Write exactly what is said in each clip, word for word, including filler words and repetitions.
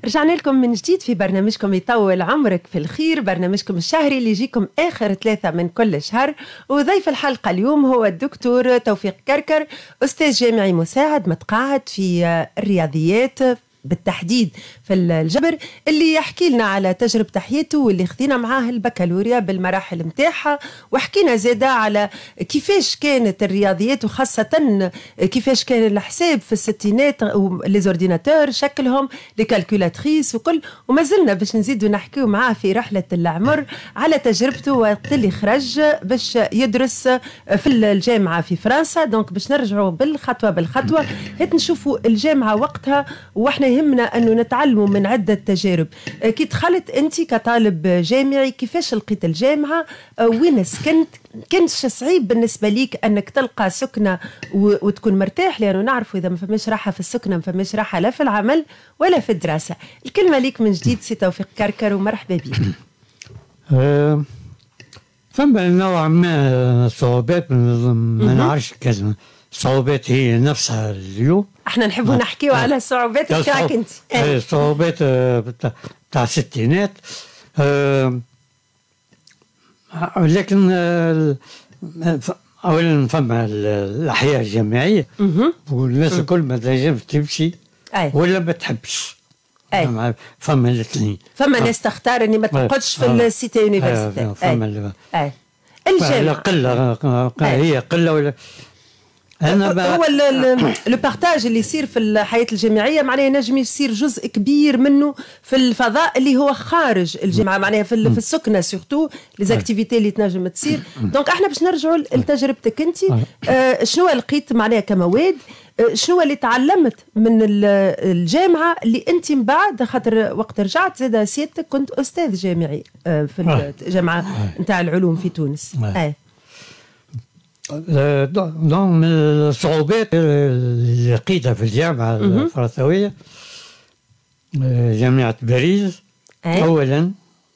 رجعنا لكم من جديد في برنامجكم يطول عمرك في الخير، برنامجكم الشهري اللي يجيكم آخر ثلاثة من كل شهر. وضيف الحلقة اليوم هو الدكتور توفيق كركر، أستاذ جامعي مساعد متقاعد في الرياضيات بالتحديد في الجبر، اللي يحكي لنا على تجربة حياته واللي خذينا معاه البكالوريا بالمراحل متاعها، وحكينا زيادة على كيفاش كانت الرياضيات وخاصة كيفاش كان الحساب في الستينات وليزورديناتور شكلهم لكالكولاتريس وكل. وما زلنا باش نزيدوا نحكيو معاه في رحلة العمر على تجربته وقت اللي خرج باش يدرس في الجامعة في فرنسا. دونك باش نرجعوا بالخطوة بالخطوة هات نشوفوا الجامعة وقتها، واحنا يهمنا أنه نتعلموا من عدة تجارب. كي دخلت أنت كطالب جامعي كيفاش لقيت الجامعة؟ وين سكنت؟ كانش صعيب بالنسبة ليك أنك تلقى سكنة وتكون مرتاح؟ لأنه نعرفوا إذا ما فماش راحة في السكنة ما فماش راحة لا في العمل ولا في الدراسة. الكلمة ليك من جديد سي توفيق كركر ومرحبا بك. أه فما نوع ما صعوبات، ما نعرفش كلمة صعوبات هي نفسها اليوم. احنا نحبوا نحكيو آه. على الصعوبات بتاعك انت. ايه الصعوبات بتاع الستينات. أه لكن أه اولا فما الاحياء الجامعيه والناس الكل ما تنجمش تمشي ولا ما تحبش. أي. فما الاثنين، فما ناس تختار اني ما تقعدش في السيتي يونيفرسيتي. فما اي الجامعه قله، هي قله ولا أنا هو لو بارتاج اللي يصير في الحياة الجامعية معناها نجم يصير جزء كبير منه في الفضاء اللي هو خارج الجامعة، معناها في, في السكنة سورتو ليزاكتيفيتي اللي تنجم تصير. دونك احنا باش نرجعوا لتجربتك انت. آه شنو لقيت معناها كمواد؟ آه شنو اللي تعلمت من الجامعة اللي انت من بعد، خاطر وقت رجعت زاد سيادتك كنت أستاذ جامعي آه في الجامعة نتاع العلوم في تونس. آه. دون من الصعوبات اللي لقيتها في الجامعة الفرنسوية جامعة باريس، أولا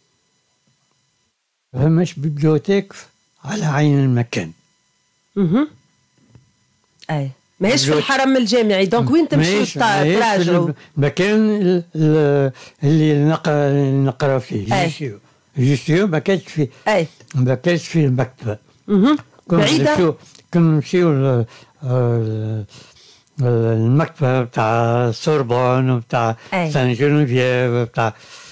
فماش بيبليوتيك على عين المكان. اها اي ماهيش في الحرم الجامعي، دونك وين تمشي تراجعوا؟ المكان اللي نقرا نقرا فيه جيستيو جيستيو ما كانش فيه اي ما كانش فيه المكتبة. اها بعيدة. كنا نمشيو المكتبة بتاع سوربون وبتاع سان جينيفيف بتاع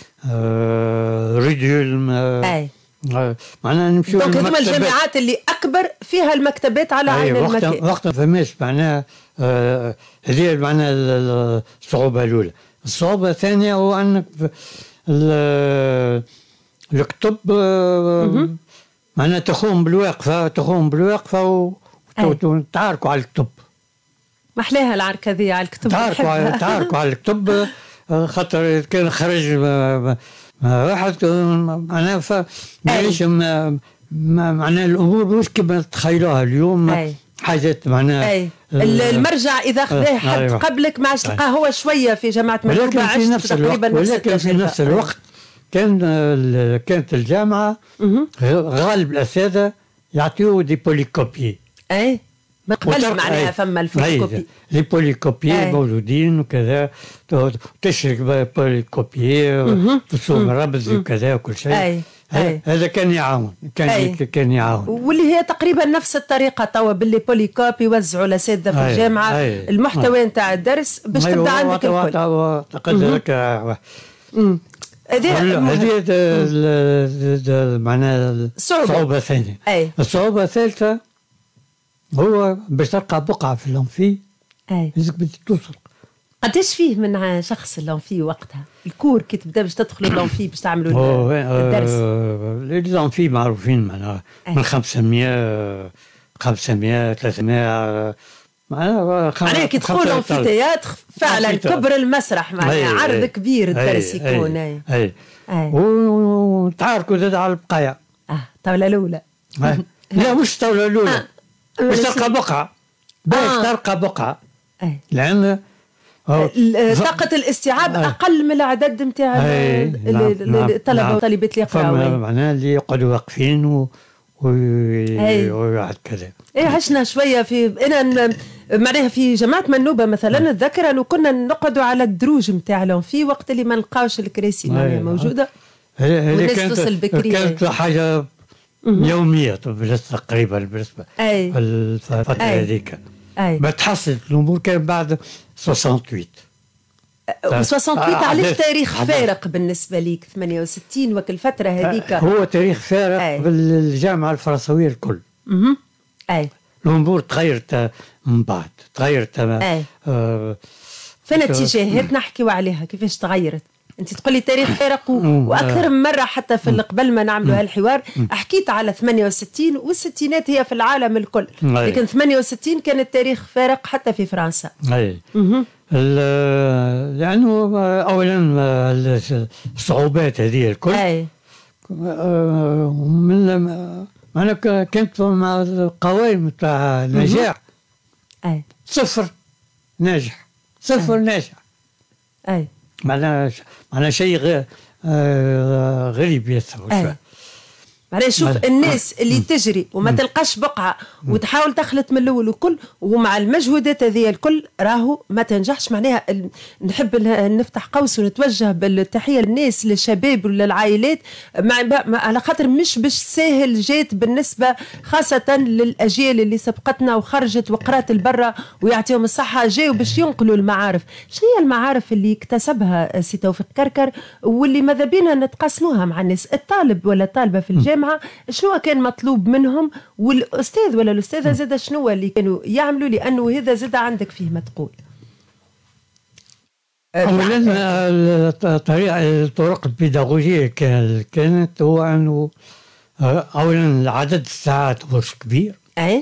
ريديولم. اي معناها نمشيو دونك هذوما الجامعات اللي أكبر فيها المكتبات على عين المكان. وقتها وقتها فماش معناها هذه معناها الصعوبة الأولى. الصعوبة الثانية هو أنك الكتب معناها تخوم بالواقفة تخوم بالواقفة وتعاركوا على الكتب. محلاها العركة ذي على الكتب. تعاركوا تعاركوا على الكتب، خاطر كان خرج واحد معناها فماهيش معناها الأمور مش كما تخيلوها اليوم. أي. حاجات معناها أي. المرجع إذا خذاه حد أيوة. قبلك ما عادش تلقاه هو شوية في جامعة مكتوبة عشت تقريبا نفس التجربة. ولكن في نفس الوقت كان كانت الجامعة غالب الأساتذة يعطيو دي بوليكوبي. أي ما قبلش معناها فما الفوتوكوبي. لي بوليكوبي موجودين وكذا، تشرك بوليكوبي تصوم رمز وكذا وكل شيء. أي. أي. هذا كان يعاون كان أي. كان يعاون واللي هي تقريبا نفس الطريقة توا باللي بوليكوبي يوزعوا الأساتذة في الجامعة أي. المحتوى نتاع الدرس باش تبدا عندك الكل. تقدرك هذه هذه معناها الصعوبة الثانية. الصعوبة الثالثة هو باش تلقى بقعة في اللونفي لازمك توصل. قداش فيه من شخص اللونفي وقتها؟ الكور كي تبدا باش تدخلوا اللونفي باش تعملوا الدرس؟ اللونفي معروفين معناها من خمسمية خمسمية ثلاثمية معناها معناها كي تدخلوا في تياتر فعلا كبر المسرح معناها عرض كبير الدرس يكون. اي اي وتعاركوا زاد على البقايا. اه الطاولة الأولى. لا مش الطاولة الأولى، باش تلقى بقعة باش تلقى بقعة لأن طاقة الاستيعاب أقل من العدد نتاع الطلبة والطالبات اللي يقراوا. معناها اللي يقعدوا واقفين وواحد كذا. ايه عشنا شويه في انا معناها في جماعه منوبه مثلا نتذكر انه كنا نقعدوا على الدروج نتاع الانفي وقت اللي ما نلقاوش الكراسي معناها موجوده. هذه كانت كانت حاجه يوميه تقريبا بالنسبه في الفتره هذيك. ما تحصلت الامور كان بعد ثمانية وستين. ثمانية وستين علاش تاريخ فارق بالنسبه ليك ثمانية وستين وكل الفتره هذيك؟ هو تاريخ فارق أي. بالجامعه الفرنسويه الكل. اها اي الامور تغيرت من بعد تغيرت. اي آه فين اتجاهات نحكيو عليها كيفاش تغيرت؟ انت تقول لي تاريخ فارق واكثر من مره حتى في قبل ما نعملوا هالحوار حكيت على ثمانية وستين والستينات هي في العالم الكل، لكن ثمانية وستين كان التاريخ فارق حتى في فرنسا. اي لانه اولا الصعوبات هذه الكل. اي من انا كنت مع القوائم تاع النجاح. اي صفر ناجح صفر ناجح. اي معناها معناها شيء غ... آه غريب ياسر. معناها شوف الناس اللي تجري وما تلقاش بقعه وتحاول تخلط من الاول وكل ومع المجهودات هذه الكل راهو ما تنجحش. معناها نحب نفتح قوس ونتوجه بالتحيه للناس للشباب وللعائلات على خاطر مش باش ساهل جات بالنسبه خاصه للاجيال اللي سبقتنا وخرجت وقرات البرة ويعطيهم الصحه جاوا باش ينقلوا المعارف. شنو هي المعارف اللي اكتسبها سي توفيق كركر واللي ماذا بينا نتقاسموها مع الناس؟ الطالب ولا الطالبه في الجامعه شنو كان مطلوب منهم والاستاذ ولا الاستاذه زاد شنو اللي كانوا يعملوا لانه هذا زاد عندك فيه ما تقول؟ اولا الطريقه الطرق البيداغوجيه كانت هو انه اولا عدد الساعات مش كبير. اي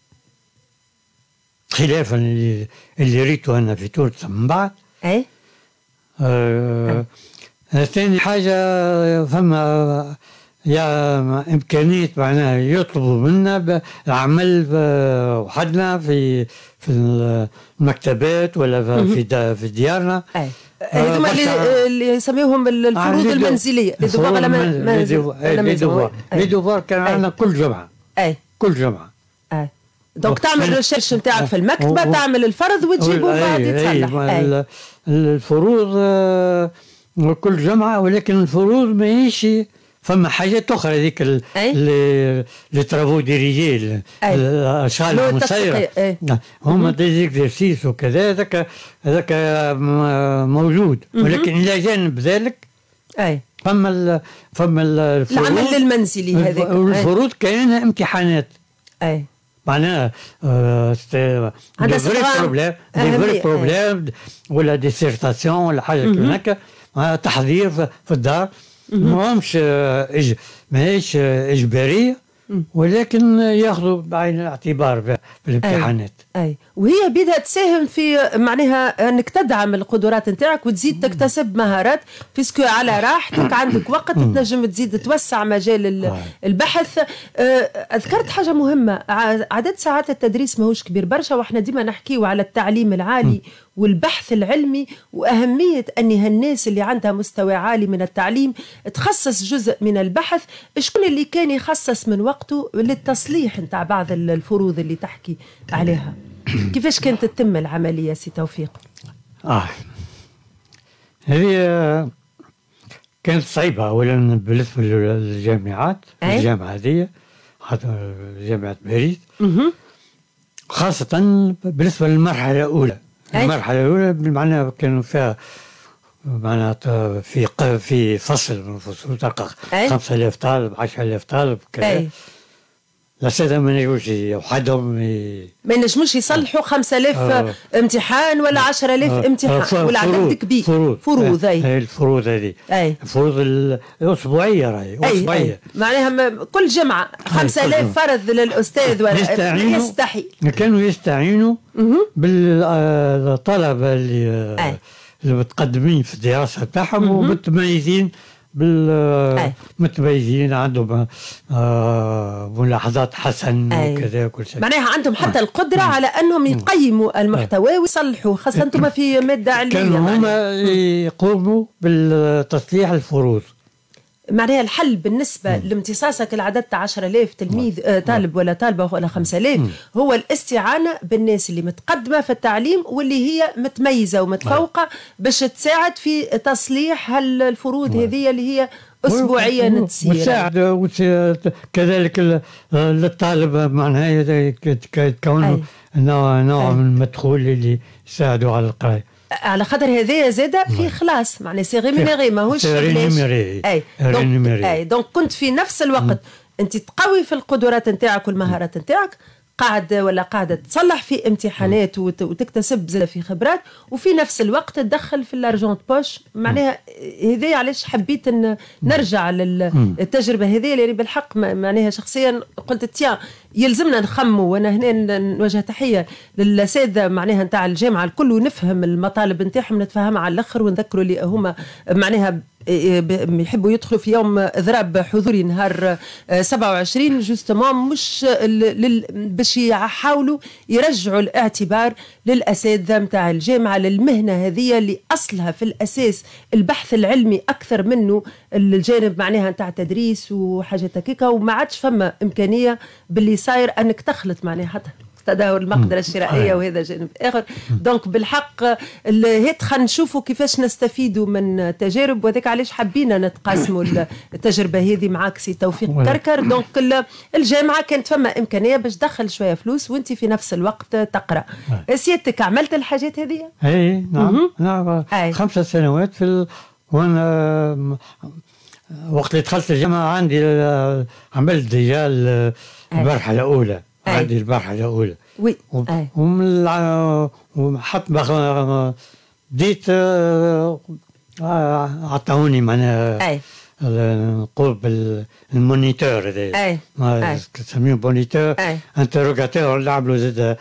خلافا اللي اللي ريته انا في تونس من بعد. اي آه ثاني حاجه فما يا إمكانية معناها يطلبوا منا العمل وحدنا في في المكتبات ولا في في ديارنا. أي هذوما اللي اللي يسميوهم الفروض المنزلية لي دوفوار لي دوفوار لي دوفوار كان عندنا كل جمعة. أي كل جمعة. أي دونك تعمل الريشيرش نتاعك في المكتبة تعمل الفرض وتجيبه بعد يتصلح. الفروض كل جمعة ولكن الفروض ماهيش فما حاجات اخرى هذيك لي ترافو ديريجي الاشغال المسيره هما دي زيكزرسيس وكذا هذاك هذاك موجود ولكن الى جانب ذلك اي فما ال فما الفروض العمل المنزلي هذاك والفروض كاينه امتحانات. اي معناها دي فري بروبليم دي فري بروبليم ولا ديسيرتاسيون ولا حاجه كيما هكا تحضير في الدار ماهمش إج... ماهيش إجبارية ولكن ياخذوا بعين الاعتبار في الامتحانات. أي. أي وهي بدها تساهم في معناها أنك تدعم القدرات نتاعك وتزيد تكتسب مهارات بيسكو على راحتك عندك وقت تنجم تزيد توسع مجال البحث. أذكرت حاجة مهمة عدد ساعات التدريس ماهوش كبير برشا واحنا ديما نحكيو على التعليم العالي والبحث العلمي وأهمية أن هالناس اللي عندها مستوى عالي من التعليم تخصص جزء من البحث. شكون اللي كان يخصص من وقته للتصليح نتاع بعض الفروض اللي تحكي عليها؟ كيفاش كانت تتم العملية سي توفيق؟ آه هذه كانت صعيبة أولا بالنسبة للجامعات. أي؟ الجامعة هذه جامعة باريس خاصة بالنسبة للمرحلة الأولى. المرحلة الأولى بالمعنى كانوا فيها معناتها في في فصل من الفصول تلقى خمسة آلاف طالب عشرة آلاف طالب كذا. الأساتذة ما ينجموش وحدهم ما ينجموش يصلحوا خمسة آلاف آه امتحان ولا عشرة آلاف آه امتحان آه ولا عدد كبير. فروض فروض أي الفروض هذه الفروض الأسبوعية راهي أسبوعية معناها كل جمعة خمسة آلاف فرض للأستاذ ولا يستحي. كانوا يستعينوا بالطلبة اللي أي. اللي متقدمين في الدراسة بتاعهم ومتميزين بالمتميزين عندهم آه ملاحظات حسن وكذا وكل شيء. معناها عندهم حتى القدرة أي. على أنهم يقيموا المحتوى ويصلحوا خاصة أنتم في مادة علمية. كانوا هما يقوموا بالتصليح الفروض. معناها الحل بالنسبة لامتصاصك العدد تاع عشرة آلاف تلميذ آه طالب ولا طالبة ولا خمسة آلاف هو الاستعانة بالناس اللي متقدمة في التعليم واللي هي متميزة ومتفوقة باش تساعد في تصليح هالفروض هذه اللي هي أسبوعيا تصير. وتساعد كذلك للطالب معناها كونه نوع نوع من المدخول اللي يساعدوا على القراية. على خاطر هذايا زاده في خلاص معناها سي ريمينيري ماهوش ريمينيري اي دونك اي دونك كنت في نفس الوقت انت تقوي في القدرات نتاعك والمهارات نتاعك قاعد ولا قاعده تصلح في امتحانات وتكتسب زاد في خبرات وفي نفس الوقت تدخل في الارجون بوش معناها هذايا علاش حبيت ان نرجع للتجربه هذه اللي بالحق معناها شخصيا قلت تيا يلزمنا نخموا وانا هنا نوجه تحيه للاساتذه معناها نتاع الجامعه الكل ونفهم المطالب نتاعهم نتفاهمها على الاخر ونذكروا اللي هما معناها يحبوا يدخلوا في يوم اضراب حضوري نهار سبعة وعشرين جوستومون مش باش يحاولوا يرجعوا الاعتبار للاساتذه نتاع الجامعه للمهنه هذه اللي اصلها في الاساس البحث العلمي اكثر منه الجانب معناها نتاع تدريس وحاجات هكاكا وما عادش فما امكانيه باللي صاير انك تخلط معناها حتى تداول المقدرة الشرائية وهذا جانب آخر. دونك بالحق هيت خلينا نشوفوا كيفاش نستفيدوا من تجارب وذاك علاش حبينا نتقاسموا التجربة هذه معاك سي توفيق كركر. دونك الجامعة كانت فما إمكانية باش تدخل شوية فلوس وانت في نفس الوقت تقرأ. سيادتك عملت الحاجات هذه؟ اي نعم نعم خمسة سنوات في ال... وانا وقت اللي دخلت الجامعة عندي عملت ديجا المرحلة الأولى. عندي المرحلة الأولى وي ومن حتى ما بديت عطاوني معناها نقول بالمونيتور هذا ما تسميه مونيتور انتروغاتور نعملوا زاد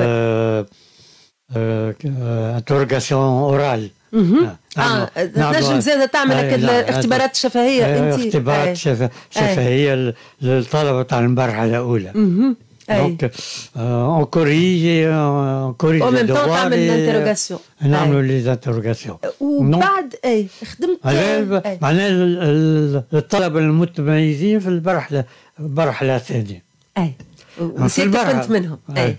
انتروغاسيون اورال. اه تنجم زاد تعمل الاختبارات الشفهيه انت اختبارات شفهيه للطلبه تاع المرحله الاولى. دونك اون كوريجي اون كوريجي او ميم طون تعمل الانتروغاسيون نعملوا لي زانتروغاسيون وبعد اي خدمت معناها الطلبه المتميزين في المرحله المرحله الثانيه اي وسيت كنت منهم اي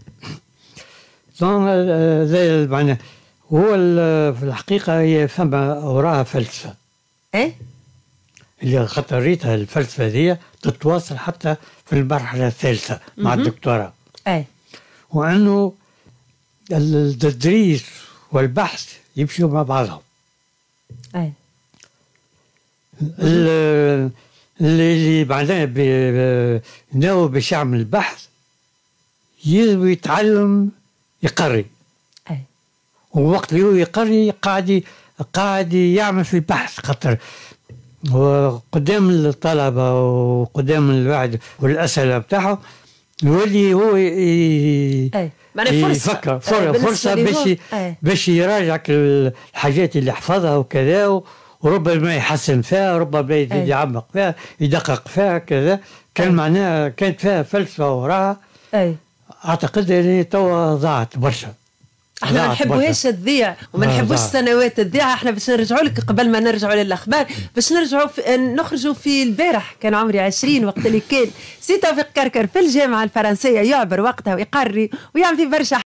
دونك زي معناها هو في الحقيقه هي فما وراها فلسفه اي اللي خطريتها الفلسفه هذه تتواصل حتى في المرحله الثالثه مع الدكتوراه. اي وانه التدريس والبحث يمشوا مع بعضهم. اي اللي اللي بعدين ناوي باش يعمل البحث يتعلم يقري. اي ووقت اللي هو يقري قاعد قاعد يعمل في البحث خاطر وقدام الطلبة وقدام الواحد والأسئلة بتاعه يولي هو يفكر فرصة, فرصة باش باش يراجع الحاجات اللي حفظها وكذا وربما يحسن فيها ربما يزيد يعمق فيها يدقق فيها كذا كان معناها كانت فيها فلسفة وراها. أعتقد أني توا ضاعت برشا. احنا ما نحبوهاش تضيع وما نحبوش السنوات تضيع. احنا باش نرجعوا لك قبل ما نرجعوا للاخبار باش نرجعوا في نخرجوا في البارح كان عمري عشرين وقت اللي كان سي توفيق كركر في الجامعه الفرنسيه يعبر وقتها ويقري ويعمل في برشا